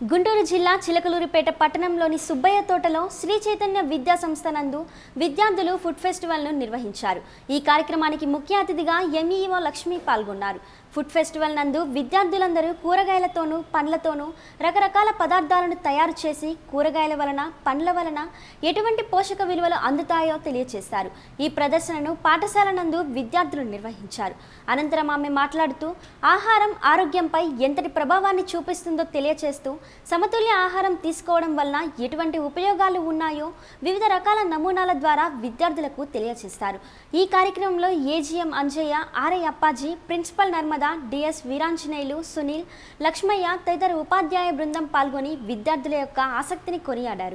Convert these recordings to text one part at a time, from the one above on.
గుంటూరు జిల్లా చిలకలూరిపేట పట్టణంలోని సుబ్బయ్య తోటలో శ్రీ చైతన్య విద్యా సంస్థ నందు విద్యార్థులు ఫుడ్ ఫెస్టివల్ను నిర్వహించారు. ఈ కార్యక్రమానికి ముఖ్య అతిథిగా ఎంఈఓ లక్ష్మి పాల్గొన్నారు. ఫుడ్ ఫెస్టివల్ నందు విద్యార్థులందరూ కూరగాయలతోనూ పండ్లతోనూ రకరకాల పదార్థాలను తయారు చేసి కూరగాయల వలన పండ్ల వలన ఎటువంటి పోషక విలువలు అందుతాయో తెలియజేశారు. ఈ ప్రదర్శనను పాఠశాల నందు విద్యార్థులు నిర్వహించారు. అనంతరం ఆమె మాట్లాడుతూ ఆహారం ఆరోగ్యంపై ఎంతటి ప్రభావాన్ని చూపిస్తుందో తెలియజేస్తూ సమతుల్య ఆహారం తీసుకోవడం వలన ఎటువంటి ఉపయోగాలు ఉన్నాయో వివిధ రకాల నమూనాల ద్వారా విద్యార్థులకు తెలియజేస్తారు. ఈ కార్యక్రమంలో AGM Anjaiah, RI Appaji, principal Narmada, DS Veeranjaneyulu, Sunil, Lakshmaiah తదితర ఉపాధ్యాయ బృందం పాల్గొని విద్యార్థుల యొక్క ఆసక్తిని కొనియాడారు.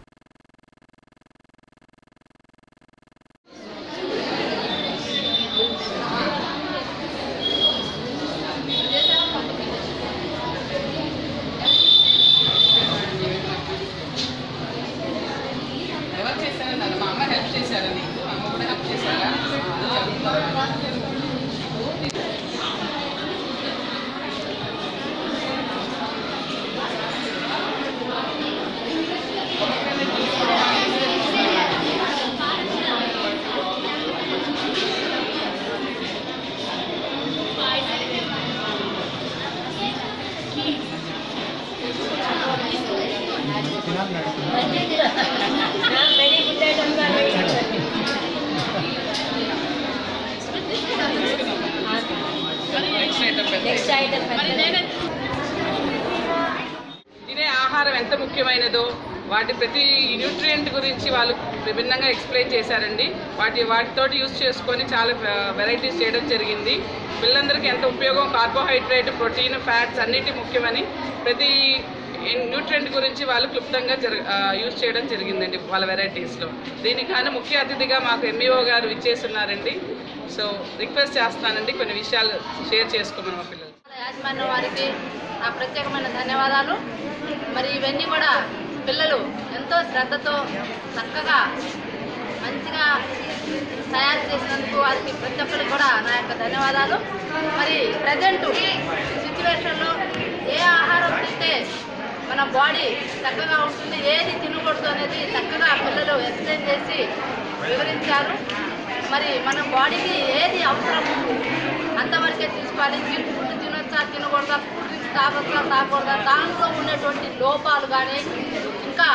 తినే ఆహారం ఎంత ముఖ్యమైనదో వాటి ప్రతి న్యూట్రియంట్ గురించి వాళ్ళు విభిన్నంగా ఎక్స్ప్లెయిన్ చేశారండి. వాటితోటి యూజ్ చేసుకొని చాలా వెరైటీస్ చేయడం జరిగింది. పిల్లలందరికీ ఎంత ఉపయోగం, కార్బోహైడ్రేట్, ప్రోటీన్, ఫ్యాట్స్ అన్నిటి ముఖ్యమని ప్రతి న్యూట్రియంట్ గురించి వాళ్ళు క్లుప్తంగా యూజ్ చేయడం జరిగిందండి వాళ్ళ వెరైటీస్లో. దీనికి కానీ ముఖ్య అతిథిగా మాకు ఎంఈఓ గారు ఇచ్చేస్తున్నారండి. సో రిక్వెస్ట్ చేస్తానండి కొన్ని విషయాలు షేర్ చేసుకోమని మా పిల్లలు. యాజమాన్యం వారికి నా ప్రత్యేకమైన ధన్యవాదాలు. మరి ఇవన్నీ కూడా పిల్లలు ఎంతో శ్రద్ధతో చక్కగా మంచిగా తయారు చేసినందుకు వారికి ప్రతి ఒక్కరికి కూడా నా యొక్క ధన్యవాదాలు. మరి ప్రజెంట్ సిచ్యువేషన్లో ఏ ఆహారం తింటే మన బాడీ చక్కగా ఉంటుంది, ఏది తినకూడదు అనేది చక్కగా పిల్లలు ఎక్స్ప్లెయిన్ చేసి వివరించారు. మరి మన బాడీకి ఏది అవసరం అంతవరకే తీసుకోవాలి. జంక్ ఫుడ్ తినొచ్చా తినకూడదా, డ్రింక్స్ తాగొచ్చా తాగకూడదా, దాంట్లో ఉన్నటువంటి లోపాలు కానీ ఇంకా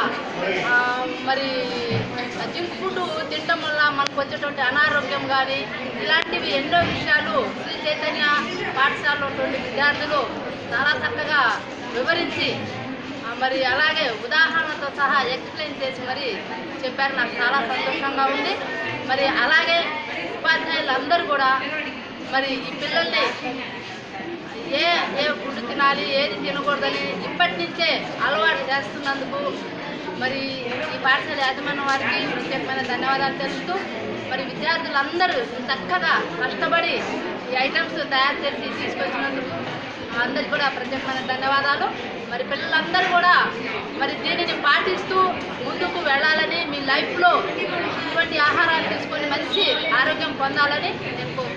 మరి జంక్ ఫుడ్ తినడం వల్ల మనకు వచ్చేటువంటి అనారోగ్యం కానీ ఇలాంటివి ఎన్నో విషయాలు శ్రీ చైతన్య పాఠశాలలో ఉన్నటువంటి విద్యార్థులు చాలా చక్కగా వివరించి మరి అలాగే ఉదాహరణతో సహా ఎక్స్ప్లెయిన్ చేసి మరి చెప్పారు. నాకు చాలా సంతోషంగా ఉంది. మరి అలాగే ఉపాధ్యాయులు అందరూ కూడా మరి ఈ పిల్లల్ని ఏ ఫుడ్ తినాలి, ఏది తినకూడదని ఇప్పటి నుంచే అలవాటు చేస్తున్నందుకు మరి ఈ పాఠశాల యాజమాన్యం వారికి ప్రత్యేకమైన ధన్యవాదాలు తెలుపుతూ మరి విద్యార్థులందరూ చక్కగా కష్టపడి ఈ ఐటమ్స్ తయారు చేసి తీసుకొచ్చినందుకు అందరికీ కూడా ప్రత్యేకమైన ధన్యవాదాలు. మరి పిల్లలందరూ కూడా మరి దీనిని పాటిస్తూ ముందుకు వెళ్ళాలని, మీ లైఫ్లో ఇటువంటి ఆహారాలు తీసుకొని మంచి ఆరోగ్యం పొందాలని నేను